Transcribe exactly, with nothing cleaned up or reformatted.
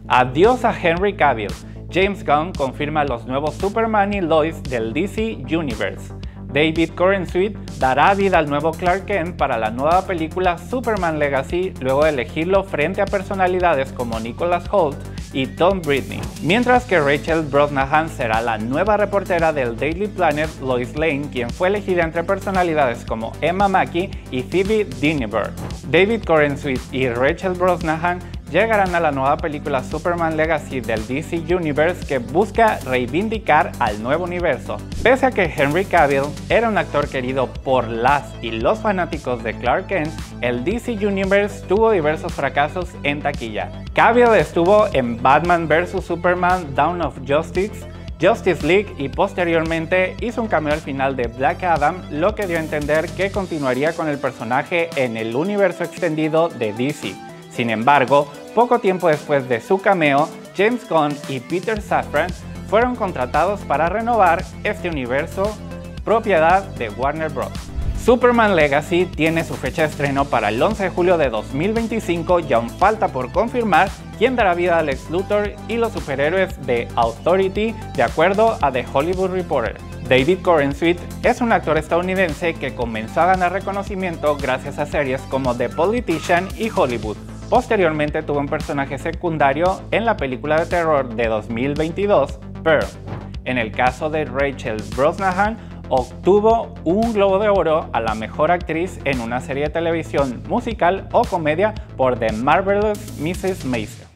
Adiós a Henry Cavill. James Gunn confirma los nuevos Superman y Lois del D C Universe. David Corenswet dará vida al nuevo Clark Kent para la nueva película Superman Legacy luego de elegirlo frente a personalidades como Nicholas Hoult y Tom Britney, mientras que Rachel Brosnahan será la nueva reportera del Daily Planet Lois Lane, quien fue elegida entre personalidades como Emma Mackey y Phoebe Dynevor. David Corenswet y Rachel Brosnahan llegarán a la nueva película Superman Legacy del D C Universe, que busca reivindicar al nuevo universo. Pese a que Henry Cavill era un actor querido por las y los fanáticos de Clark Kent, el D C Universe tuvo diversos fracasos en taquilla. Cavill estuvo en Batman versus. Superman Dawn of Justice, Justice League y posteriormente hizo un cameo al final de Black Adam, lo que dio a entender que continuaría con el personaje en el universo extendido de D C. Sin embargo, poco tiempo después de su cameo, James Gunn y Peter Safran fueron contratados para renovar este universo, propiedad de Warner Bros. Superman Legacy tiene su fecha de estreno para el once de julio de dos mil veinticinco y aún falta por confirmar quién dará vida a Lex Luthor y los superhéroes de Authority, de acuerdo a The Hollywood Reporter. David Corenswet es un actor estadounidense que comenzó a ganar reconocimiento gracias a series como The Politician y Hollywood. Posteriormente tuvo un personaje secundario en la película de terror de dos mil veintidós, Pearl. En el caso de Rachel Brosnahan, obtuvo un Globo de Oro a la mejor actriz en una serie de televisión musical o comedia por The Marvelous missus Maisel.